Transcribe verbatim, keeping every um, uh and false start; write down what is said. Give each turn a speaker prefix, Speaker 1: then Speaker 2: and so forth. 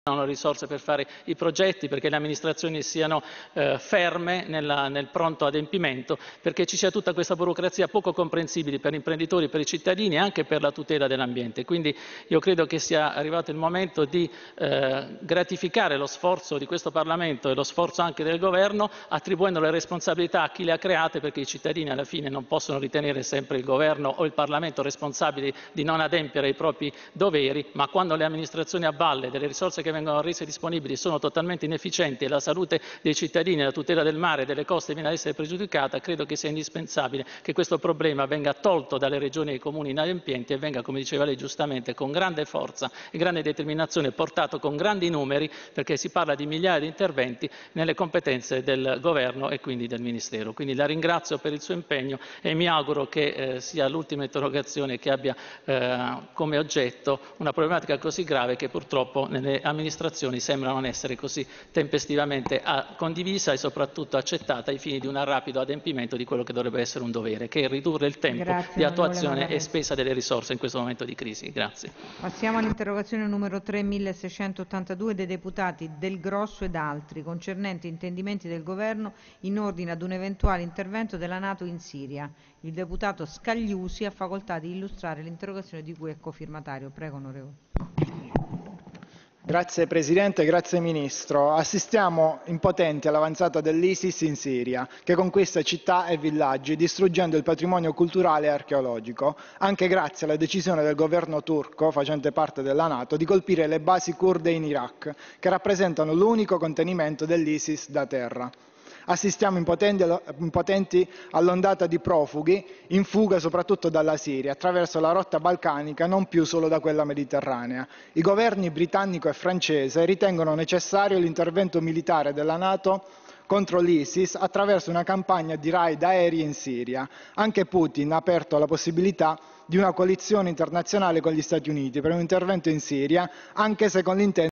Speaker 1: hanno risorse per fare i progetti, perché le amministrazioni siano eh, ferme nella, nel pronto adempimento, perché ci sia tutta questa burocrazia poco comprensibile per gli imprenditori, per i cittadini e anche per la tutela dell'ambiente. Quindi io credo che sia arrivato il momento di eh, gratificare lo sforzo di questo Parlamento e lo sforzo anche del Governo, attribuendo le responsabilità a chi le ha create, perché i cittadini alla fine non possono ritenere sempre il Governo o il Parlamento responsabili di non adempiere ai propri doveri, ma quando le amministrazioni a valle delle risorse che vengono rese disponibili sono totalmente inefficienti e la salute dei cittadini e la tutela del mare e delle coste viene ad essere pregiudicata, credo che sia indispensabile che questo problema venga tolto dalle regioni e ai comuni inadempienti e venga, come diceva lei giustamente, con grande forza e grande determinazione portato con grandi numeri, perché si parla di migliaia di interventi nelle competenze del Governo e quindi del Ministero. Quindi la ringrazio per il suo impegno e mi auguro che eh, sia l'ultima interrogazione che abbia eh, come oggetto una problematica così grave che purtroppo nelle amministrazioni sembra non essere così tempestivamente condivisa e soprattutto accettata ai fini di un rapido adempimento di quello che dovrebbe essere un dovere, che è ridurre il tempo
Speaker 2: Grazie,
Speaker 1: di attuazione e spesa delle risorse in questo momento di crisi. Grazie.
Speaker 2: Passiamo all'interrogazione numero tre milleseicentottantadue dei deputati Del Grosso ed altri, concernente intendimenti del Governo in ordine ad un eventuale intervento della NATO in Siria. Il deputato Scagliusi ha facoltà di illustrare l'interrogazione di cui è cofirmatario. Prego, onorevole.
Speaker 3: Grazie Presidente, grazie Ministro. Assistiamo impotenti all'avanzata dell'ISIS in Siria, che conquista città e villaggi, distruggendo il patrimonio culturale e archeologico, anche grazie alla decisione del governo turco, facente parte della NATO, di colpire le basi curde in Iraq, che rappresentano l'unico contenimento dell'ISIS da terra. Assistiamo impotenti, impotenti all'ondata di profughi in fuga soprattutto dalla Siria, attraverso la rotta balcanica, non più solo da quella mediterranea. I governi britannico e francese ritengono necessario l'intervento militare della NATO contro l'ISIS attraverso una campagna di raid aerei in Siria. Anche Putin ha aperto la possibilità di una coalizione internazionale con gli Stati Uniti per un intervento in Siria, anche se con l'intento